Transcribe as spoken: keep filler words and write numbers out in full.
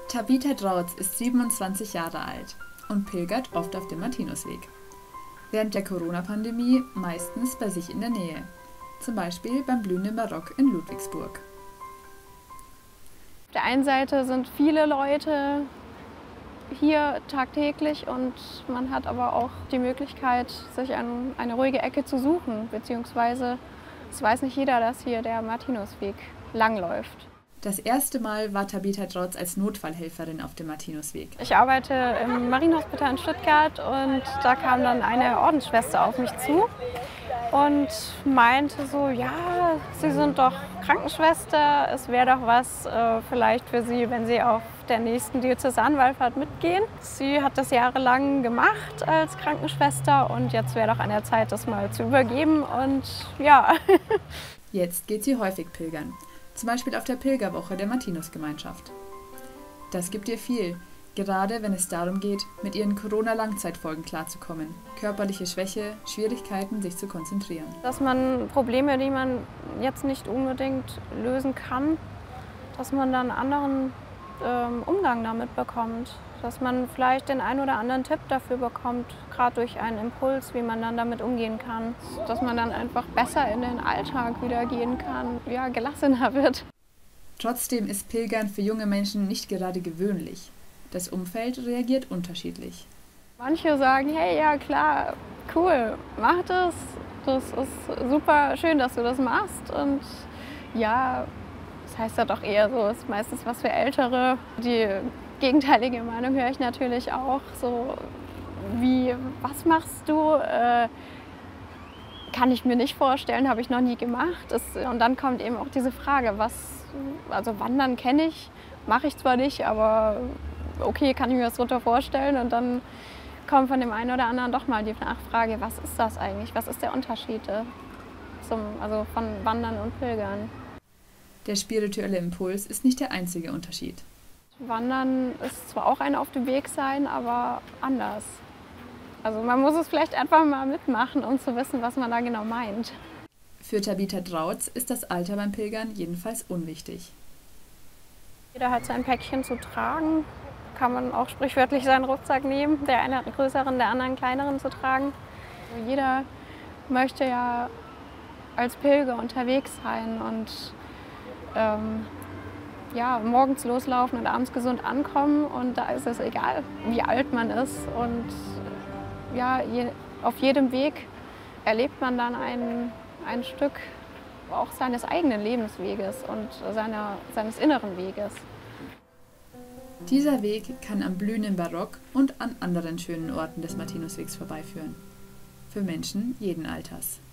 Tabitha Drautz ist siebenundzwanzig Jahre alt und pilgert oft auf dem Martinusweg. Während der Corona-Pandemie meistens bei sich in der Nähe, zum Beispiel beim Blühenden Barock in Ludwigsburg. Auf der einen Seite sind viele Leute hier tagtäglich und man hat aber auch die Möglichkeit, sich ein, eine ruhige Ecke zu suchen, beziehungsweise es weiß nicht jeder, dass hier der Martinusweg langläuft. Das erste Mal war Tabitha Drautz als Notfallhelferin auf dem Martinusweg. Ich arbeite im Marienhospital in Stuttgart und da kam dann eine Ordensschwester auf mich zu und meinte so, ja, Sie sind doch Krankenschwester, es wäre doch was äh, vielleicht für Sie, wenn Sie auf der nächsten Diözesanwallfahrt mitgehen. Sie hat das jahrelang gemacht als Krankenschwester und jetzt wäre doch an der Zeit, das mal zu übergeben und ja. Jetzt geht sie häufig pilgern. Zum Beispiel auf der Pilgerwoche der Martinusgemeinschaft. Das gibt ihr viel, gerade wenn es darum geht, mit ihren Corona-Langzeitfolgen klarzukommen. Körperliche Schwäche, Schwierigkeiten, sich zu konzentrieren. Dass man Probleme, die man jetzt nicht unbedingt lösen kann, dass man dann einen anderen ähm, Umgang damit bekommt. Dass man vielleicht den einen oder anderen Tipp dafür bekommt, gerade durch einen Impuls, wie man dann damit umgehen kann. Dass man dann einfach besser in den Alltag wieder gehen kann, ja, gelassener wird. Trotzdem ist Pilgern für junge Menschen nicht gerade gewöhnlich. Das Umfeld reagiert unterschiedlich. Manche sagen, hey, ja klar, cool, mach das. Das ist super schön, dass du das machst. Und ja, das heißt ja doch eher so, ist meistens was für Ältere, die gegenteilige Meinung höre ich natürlich auch, so wie, was machst du, äh, kann ich mir nicht vorstellen, habe ich noch nie gemacht. Das, und dann kommt eben auch diese Frage, was, also Wandern kenne ich, mache ich zwar nicht, aber okay, kann ich mir das drunter vorstellen. Und dann kommt von dem einen oder anderen doch mal die Nachfrage, was ist das eigentlich, was ist der Unterschied zum, also von Wandern und Pilgern? Der spirituelle Impuls ist nicht der einzige Unterschied. Wandern ist zwar auch ein auf dem Weg sein, aber anders. Also man muss es vielleicht einfach mal mitmachen, um zu wissen, was man da genau meint. Für Tabitha Drautz ist das Alter beim Pilgern jedenfalls unwichtig. Jeder hat sein Päckchen zu tragen. Kann man auch sprichwörtlich seinen Rucksack nehmen, der eine hat einen größeren, der andere einen kleineren zu tragen. Also jeder möchte ja als Pilger unterwegs sein und ähm, ja, morgens loslaufen und abends gesund ankommen und da ist es egal, wie alt man ist und ja, je, auf jedem Weg erlebt man dann ein, ein Stück auch seines eigenen Lebensweges und seiner, seines inneren Weges. Dieser Weg kann am Blühenden Barock und an anderen schönen Orten des Martinuswegs vorbeiführen. Für Menschen jeden Alters.